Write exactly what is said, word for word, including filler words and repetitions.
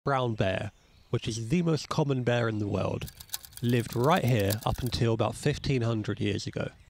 brown bear, which is the most common bear in the world, lived right here up until about fifteen hundred years ago.